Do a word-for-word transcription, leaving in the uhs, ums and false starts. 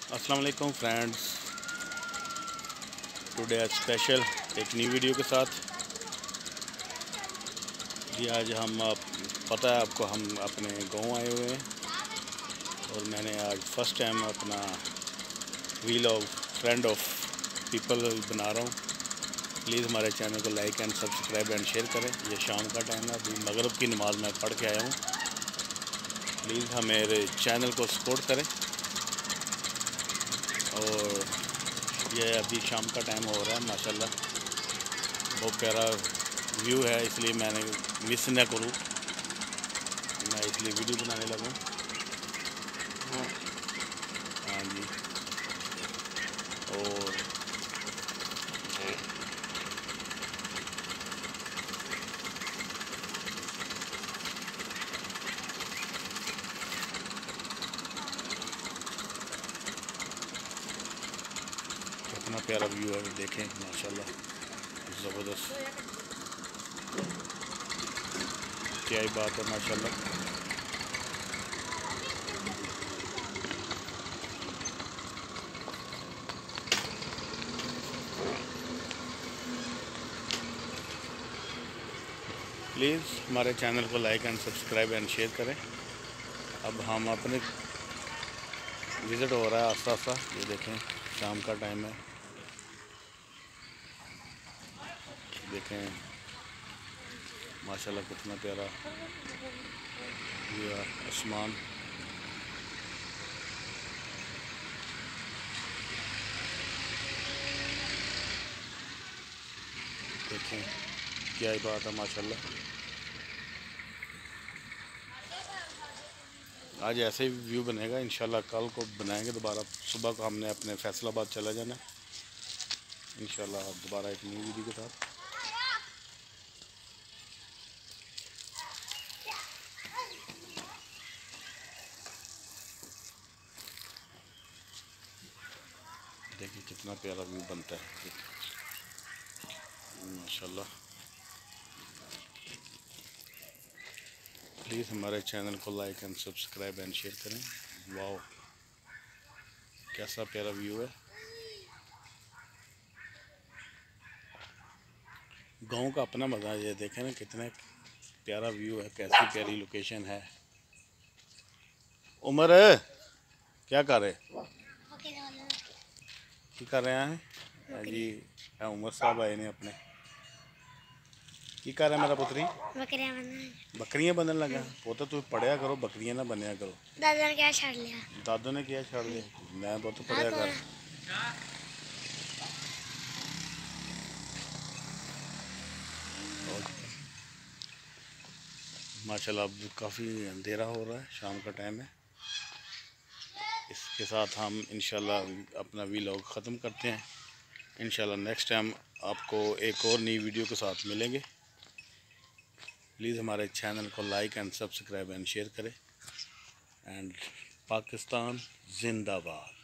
अस्सलाम वालेकुम friends, today आज स्पेशल एक न्यू वीडियो के साथ। जी आज हम आप पता है आपको हम अपने गांव आए हुए हैं और मैंने आज फर्स्ट टाइम अपना wheel of friend of people बना रहा हूँ। प्लीज़ हमारे चैनल को like and subscribe and share करें। ये शाम का टाइम है, अभी मगरिब की नमाज़ मैं पढ़ के आया हूँ। प्लीज़ हमारे चैनल को सपोर्ट करें। और ये अभी शाम का टाइम हो रहा है, माशाल्लाह बहुत प्यारा व्यू है, इसलिए मैंने मिस ना करूँ, मैं इसलिए वीडियो बनाने लगा। हाँ जी। और कितना प्यारा व्यू है, देखें माशाल्लाह ज़बरदस्त, क्या ही बात है माशाल्लाह। प्लीज़ हमारे चैनल को like and subscribe and share करें। अब हम अपने विज़िट हो रहा है आस्ता आस्ता, ये देखें शाम का टाइम है, देखें माशाल्लाह कितना प्यारा ये आसमान। देखें क्या ही बात है माशाल्लाह। आज ऐसे ही व्यू बनेगा, इंशाल्लाह कल को बनाएंगे दोबारा। सुबह को हमने अपने फैसलाबाद चला जाना इंशाल्लाह, दोबारा एक न्यू वीडियो के साथ। देखिए कितना प्यारा व्यू बनता है माशाल्लाह। प्लीज़ हमारे चैनल को like and subscribe and share करें। वाओ कैसा प्यारा व्यू है, गांव का अपना मज़ा है। ये देखें ना कितना प्यारा व्यू है, कैसी प्यारी लोकेशन है। उमर क्या कर रहे की कर रहे हैं जी? उमर साहब आए ने अपने की कर रहा है मेरा पुत्री? बकरियां बनना बकरियां बनने लगा। पोता तू पढ़िया करो, बकरियां ना बनया करो। दादा ने क्या छाड़ लिया? दादू ने क्या छोड़ दिया? मैं बहुत पढ़िया कर। माशाल्लाह अब काफ़ी अंधेरा हो रहा है, शाम का टाइम है। इसके साथ हम इंशाल्लाह अपना व्लॉग ख़त्म करते हैं। इंशाल्लाह नेक्स्ट टाइम आपको एक और नई वीडियो के साथ मिलेंगे। प्लीज़ हमारे चैनल को like and subscribe and share करें। एंड पाकिस्तान जिंदाबाद।